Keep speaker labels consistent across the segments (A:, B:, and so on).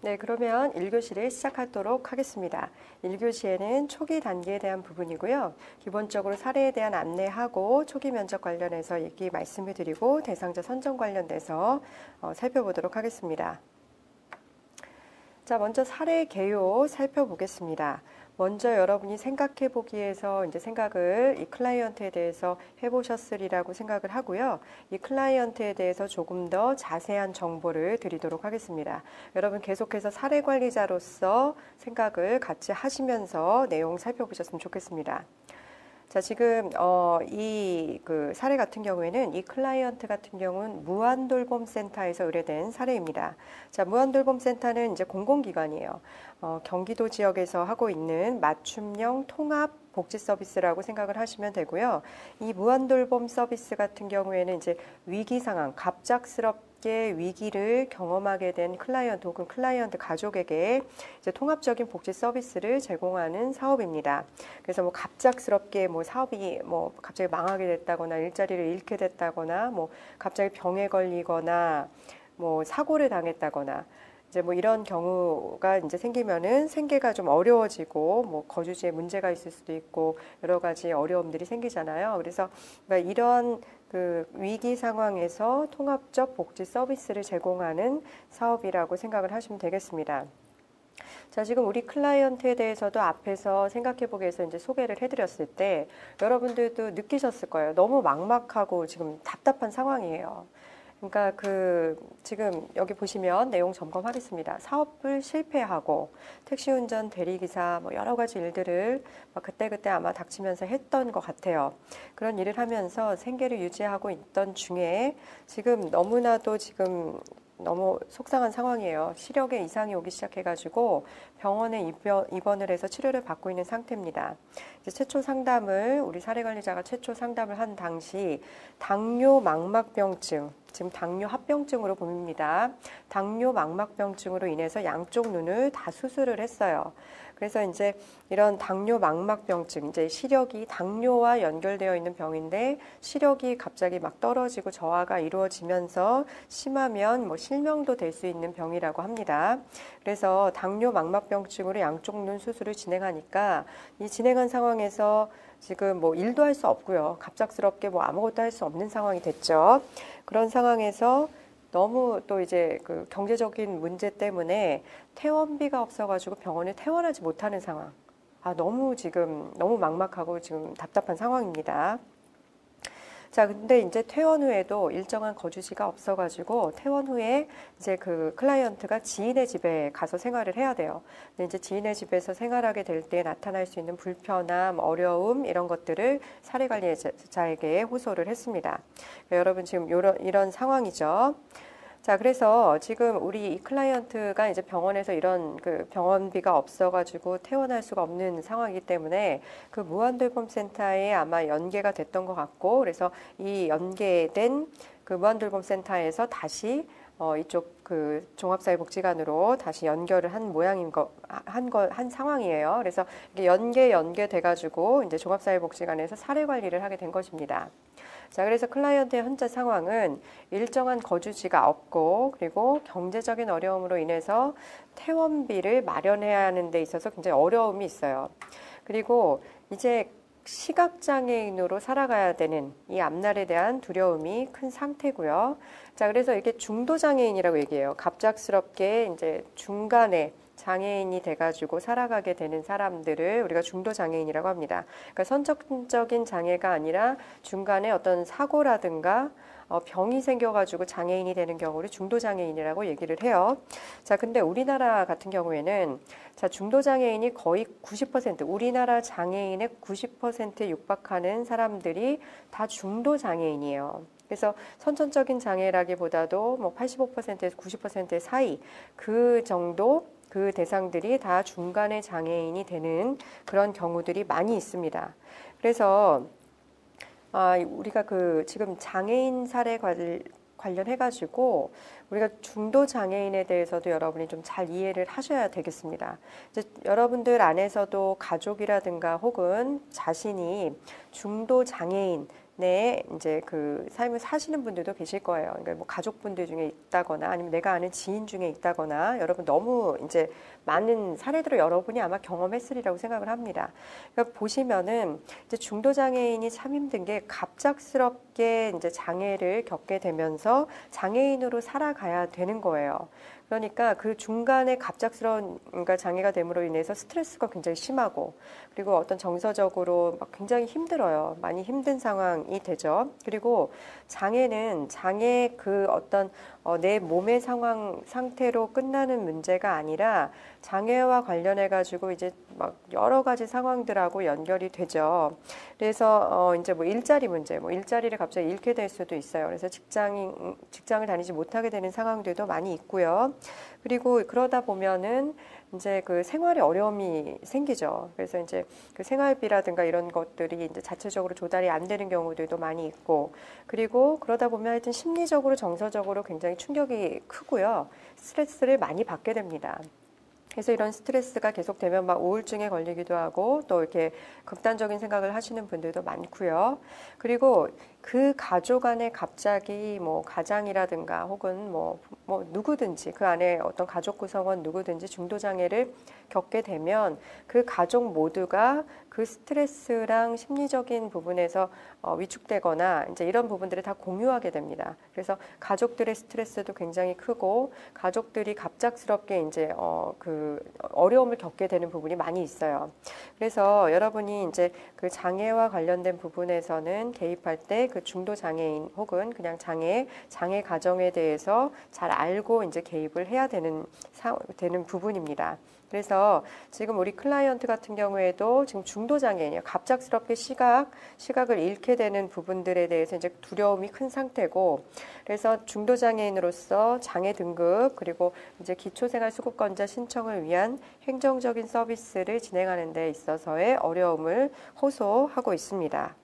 A: 네, 그러면 1교시를 시작하도록 하겠습니다. 1교시에는 초기 단계에 대한 부분이고요. 기본적으로 사례에 대한 안내하고 초기 면접 관련해서 얘기 말씀을 드리고 대상자 선정 관련돼서 살펴보도록 하겠습니다. 자, 먼저 사례 개요 살펴보겠습니다. 먼저 여러분이 생각해 보기에서 이제 생각을 이 클라이언트에 대해서 해보셨으리라고 생각을 하고요. 이 클라이언트에 대해서 조금 더 자세한 정보를 드리도록 하겠습니다. 여러분 계속해서 사례 관리자로서 생각을 같이 하시면서 내용 살펴보셨으면 좋겠습니다. 자, 지금 이 사례 같은 경우에는 이 클라이언트 같은 경우는 무한돌봄센터에서 의뢰된 사례입니다. 자, 무한돌봄센터는 이제 공공기관이에요. 경기도 지역에서 하고 있는 맞춤형 통합 복지 서비스라고 생각을 하시면 되고요. 이 무한돌봄 서비스 같은 경우에는 이제 위기 상황, 갑작스럽게 위기를 경험하게 된 클라이언트 혹은 클라이언트 가족에게 이제 통합적인 복지 서비스를 제공하는 사업입니다. 그래서 뭐 갑작스럽게 뭐 사업이 뭐 갑자기 망하게 됐다거나 일자리를 잃게 됐다거나 뭐 갑자기 병에 걸리거나 뭐 사고를 당했다거나 이제 뭐 이런 경우가 이제 생기면은 생계가 좀 어려워지고 뭐 거주지에 문제가 있을 수도 있고 여러 가지 어려움들이 생기잖아요. 그래서 그러니까 이런 위기 상황에서 통합적 복지 서비스를 제공하는 사업이라고 생각을 하시면 되겠습니다. 자, 지금 우리 클라이언트에 대해서도 앞에서 생각해 보기 위해서 이제 소개를 해드렸을 때 여러분들도 느끼셨을 거예요. 너무 막막하고 지금 답답한 상황이에요. 그러니까 지금 여기 보시면 내용 점검하겠습니다. 사업을 실패하고 택시운전 대리기사 뭐 여러 가지 일들을 그때그때 아마 닥치면서 했던 것 같아요. 그런 일을 하면서 생계를 유지하고 있던 중에 지금 너무나도 지금 너무 속상한 상황이에요. 시력에 이상이 오기 시작해가지고 병원에 입원을 해서 치료를 받고 있는 상태입니다. 이제 최초 상담을 우리 사례관리자가 최초 상담을 한 당시 당뇨 망막병증, 지금 당뇨 합병증으로 봅니다. 당뇨 망막병증으로 인해서 양쪽 눈을 다 수술을 했어요. 그래서 이제 이런 당뇨 망막병증, 이제 시력이 당뇨와 연결되어 있는 병인데 시력이 갑자기 막 떨어지고 저하가 이루어지면서 심하면 뭐 실명도 될 수 있는 병이라고 합니다. 그래서 당뇨 망막병증으로 양쪽 눈 수술을 진행하니까 이 진행한 상황에서 지금 뭐 일도 할 수 없고요. 갑작스럽게 뭐 아무것도 할 수 없는 상황이 됐죠. 그런 상황에서 너무 또 이제 경제적인 문제 때문에 퇴원비가 없어가지고 병원에 퇴원하지 못하는 상황. 너무 막막하고 지금 답답한 상황입니다. 자, 근데 이제 퇴원 후에도 일정한 거주지가 없어가지고 퇴원 후에 이제 클라이언트가 지인의 집에 가서 생활을 해야 돼요. 근데 이제 지인의 집에서 생활하게 될 때 나타날 수 있는 불편함, 어려움 이런 것들을 사례관리자에게 호소를 했습니다. 여러분 지금 이런 상황이죠. 자, 그래서 지금 우리 이 클라이언트가 이제 병원에서 이런 병원비가 없어가지고 퇴원할 수가 없는 상황이기 때문에 무한돌봄센터에 아마 연계가 됐던 것 같고, 그래서 이 연계된 무한돌봄센터에서 다시 이쪽 종합사회복지관으로 다시 연결을 한 상황이에요. 그래서 이게 연계돼가지고 이제 종합사회복지관에서 사례 관리를 하게 된 것입니다. 자, 그래서 클라이언트의 현재 상황은 일정한 거주지가 없고 그리고 경제적인 어려움으로 인해서 퇴원비를 마련해야 하는 데 있어서 굉장히 어려움이 있어요. 그리고 이제 시각장애인으로 살아가야 되는 이 앞날에 대한 두려움이 큰 상태고요. 자, 그래서 이게 중도장애인이라고 얘기해요. 갑작스럽게 이제 중간에 장애인이 돼가지고 살아가게 되는 사람들을 우리가 중도장애인이라고 합니다. 그러니까 선천적인 장애가 아니라 중간에 어떤 사고라든가 병이 생겨가지고 장애인이 되는 경우를 중도장애인이라고 얘기를 해요. 자, 근데 우리나라 같은 경우에는 자, 중도장애인이 거의 90%, 우리나라 장애인의 90%에 육박하는 사람들이 다 중도장애인이에요. 그래서 선천적인 장애라기보다도 뭐 85%에서 90% 사이 그 정도 그 대상들이 다 중간의 장애인이 되는 그런 경우들이 많이 있습니다. 그래서 우리가 지금 장애인 사례 관련해가지고 우리가 중도 장애인에 대해서도 여러분이 좀 잘 이해를 하셔야 되겠습니다. 이제 여러분들 안에서도 가족이라든가 혹은 자신이 중도 장애인 내에 이제 그 삶을 사시는 분들도 계실 거예요. 그러니까 뭐 가족분들 중에 있다거나 아니면 내가 아는 지인 중에 있다거나 여러분 너무 이제 많은 사례들을 여러분이 아마 경험했으리라고 생각을 합니다. 그러니까 보시면은 이제 중도 장애인이 참 힘든 게 갑작스럽게 이제 장애를 겪게 되면서 장애인으로 살아가야 되는 거예요. 그러니까 그 중간에 갑작스러운 그러니까 장애가 됨으로 인해서 스트레스가 굉장히 심하고 그리고 어떤 정서적으로 막 굉장히 힘들어요. 많이 힘든 상황이 되죠. 그리고 장애는 장애 그 어떤 내 몸의 상태로 끝나는 문제가 아니라 장애와 관련해 가지고 이제 막 여러 가지 상황들하고 연결이 되죠. 그래서 이제 뭐 일자리 문제, 뭐 일자리를 갑자기 잃게 될 수도 있어요. 그래서 직장을 다니지 못하게 되는 상황들도 많이 있고요. 그리고 그러다 보면은 이제 그 생활에 어려움이 생기죠. 그래서 이제 그 생활비라든가 이런 것들이 이제 자체적으로 조달이 안 되는 경우들도 많이 있고, 그리고 그러다 보면 하여튼 심리적으로 정서적으로 굉장히 충격이 크고요. 스트레스를 많이 받게 됩니다. 그래서 이런 스트레스가 계속되면 막 우울증에 걸리기도 하고 또 이렇게 극단적인 생각을 하시는 분들도 많고요. 그리고 그 가족 안에 갑자기 뭐 가장이라든가 혹은 뭐 누구든지 그 안에 어떤 가족 구성원 누구든지 중도 장애를 겪게 되면 그 가족 모두가 그 스트레스랑 심리적인 부분에서 위축되거나 이제 이런 부분들을 다 공유하게 됩니다. 그래서 가족들의 스트레스도 굉장히 크고 가족들이 갑작스럽게 이제 그 어려움을 겪게 되는 부분이 많이 있어요. 그래서 여러분이 이제 그 장애와 관련된 부분에서는 개입할 때 그 중도 장애인 혹은 그냥 장애 가정에 대해서 잘 알고 이제 개입을 해야 되는 부분입니다. 그래서 지금 우리 클라이언트 같은 경우에도 지금 중도 장애인이에요. 갑작스럽게 시각을 잃게 되는 부분들에 대해서 이제 두려움이 큰 상태고, 그래서 중도 장애인으로서 장애 등급 그리고 이제 기초생활수급권자 신청을 위한 행정적인 서비스를 진행하는 데 있어서의 어려움을 호소하고 있습니다.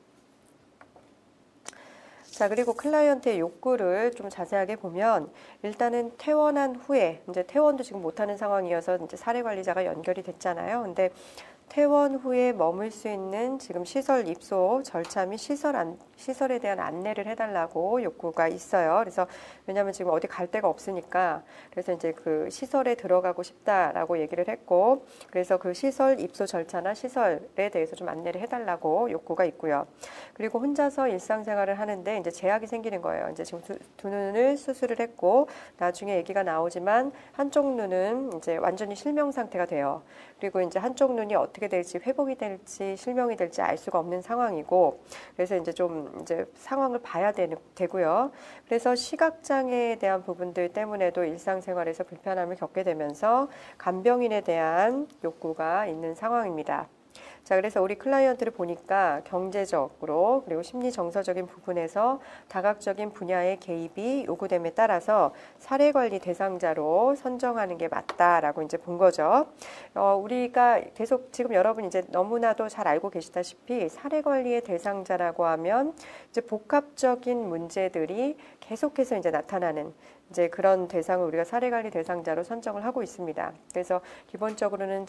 A: 자, 그리고 클라이언트의 욕구를 좀 자세하게 보면 일단은 퇴원한 후에 이제 퇴원도 지금 못하는 상황이어서 이제 사례관리자가 연결이 됐잖아요. 근데 퇴원 후에 머물 수 있는 지금 시설 입소 절차 및 시설에 대한 안내를 해달라고 욕구가 있어요. 그래서 왜냐하면 지금 어디 갈 데가 없으니까 그래서 이제 그 시설에 들어가고 싶다라고 얘기를 했고 그래서 그 시설 입소 절차나 시설에 대해서 좀 안내를 해달라고 욕구가 있고요. 그리고 혼자서 일상생활을 하는데 이제 제약이 생기는 거예요. 이제 지금 두 눈을 수술을 했고 나중에 얘기가 나오지만 한쪽 눈은 이제 완전히 실명 상태가 돼요. 그리고 이제 한쪽 눈이 어떻게 될지 회복이 될지 실명이 될지 알 수가 없는 상황이고 그래서 이제 좀 이제 상황을 봐야 되고요. 그래서 시각장애에 대한 부분들 때문에도 일상생활에서 불편함을 겪게 되면서 간병인에 대한 욕구가 있는 상황입니다. 자, 그래서 우리 클라이언트를 보니까 경제적으로 그리고 심리 정서적인 부분에서 다각적인 분야의 개입이 요구됨에 따라서 사례관리 대상자로 선정하는 게 맞다라고 이제 본 거죠. 우리가 계속 지금 여러분 이제 너무나도 잘 알고 계시다시피 사례관리의 대상자라고 하면 이제 복합적인 문제들이 계속해서 이제 나타나는 이제 그런 대상을 우리가 사례관리 대상자로 선정을 하고 있습니다. 그래서 기본적으로는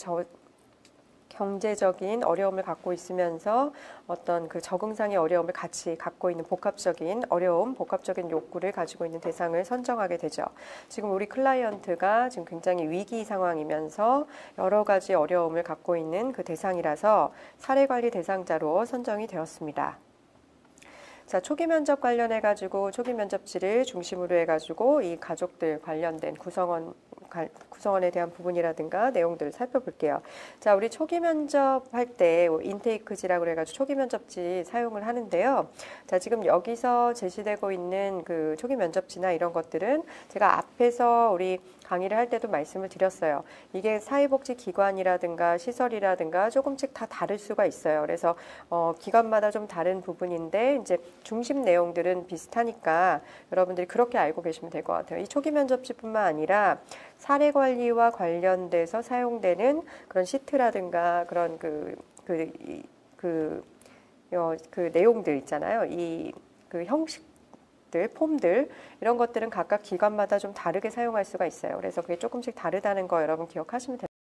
A: 경제적인 어려움을 갖고 있으면서 어떤 그 적응상의 어려움을 같이 갖고 있는 복합적인 어려움, 복합적인 욕구를 가지고 있는 대상을 선정하게 되죠. 지금 우리 클라이언트가 지금 굉장히 위기 상황이면서 여러 가지 어려움을 갖고 있는 그 대상이라서 사례관리 대상자로 선정이 되었습니다. 자, 초기 면접 관련해 가지고 초기 면접지를 중심으로 해 가지고 이 가족들 관련된 구성원에 대한 부분이라든가 내용들을 살펴볼게요. 자, 우리 초기 면접할 때 인테이크지라고 해가지고 초기 면접지 사용을 하는데요. 자, 지금 여기서 제시되고 있는 그 초기 면접지나 이런 것들은 제가 앞에서 우리 강의를 할 때도 말씀을 드렸어요. 이게 사회복지기관이라든가 시설이라든가 조금씩 다 다를 수가 있어요. 그래서 기관마다 좀 다른 부분인데 이제 중심 내용들은 비슷하니까 여러분들이 그렇게 알고 계시면 될 것 같아요. 이 초기 면접지뿐만 아니라 사례 관리와 관련돼서 사용되는 그런 시트라든가 그런 그 내용들 있잖아요. 그 형식들, 폼들 이런 것들은 각각 기관마다 좀 다르게 사용할 수가 있어요. 그래서 그게 조금씩 다르다는 거 여러분 기억하시면 됩니다.